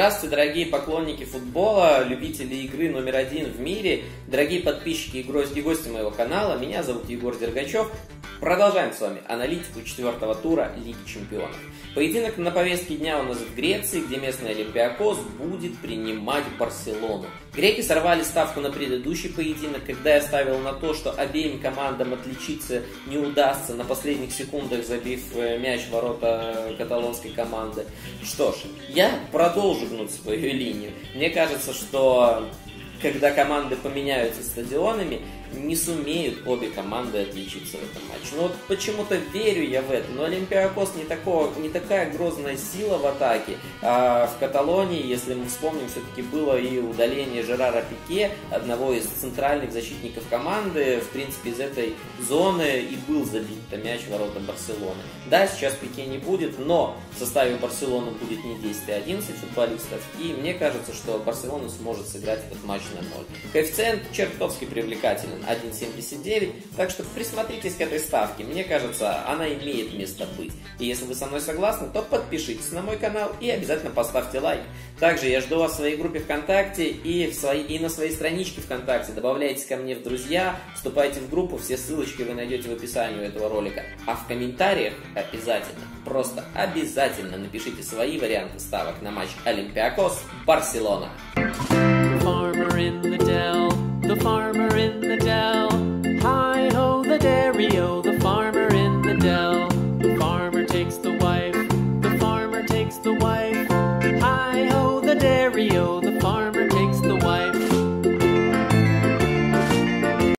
Здравствуйте, дорогие поклонники футбола, любители игры номер один в мире, дорогие подписчики и гости моего канала. Меня зовут Егор Дергачев. Продолжаем с вами аналитику четвертого тура Лиги Чемпионов. Поединок на повестке дня у нас в Греции, где местный Олимпиакос будет принимать Барселону. Греки сорвали ставку на предыдущий поединок, когда я ставил на то, что обеим командам отличиться не удастся, на последних секундах забив мяч в ворота каталонской команды. Что ж, я продолжу гнуть свою линию. Мне кажется, что когда команды поменяются стадионами, не сумеют обе команды отличиться в этом матче. Но вот почему-то верю я в это. Но Олимпиакос не такая грозная сила в атаке. А в Каталонии, если мы вспомним, все-таки было и удаление Жерара Пике, одного из центральных защитников команды. В принципе, из этой зоны и был забит мяч в ворота Барселоны. Да, сейчас Пике не будет, но в составе Барселоны будет не 10, а 11 футболистов. И мне кажется, что Барселона сможет сыграть этот матч на 0. Коэффициент чертовски привлекателен. 1,79, так что присмотритесь к этой ставке, мне кажется, она имеет место быть. И если вы со мной согласны, то подпишитесь на мой канал и обязательно поставьте лайк. Также я жду вас в своей группе ВКонтакте и на своей страничке ВКонтакте. Добавляйтесь ко мне в друзья, вступайте в группу, все ссылочки вы найдете в описании этого ролика. А в комментариях обязательно, просто обязательно напишите свои варианты ставок на матч Олимпиакос-Барселона. The farmer in the dell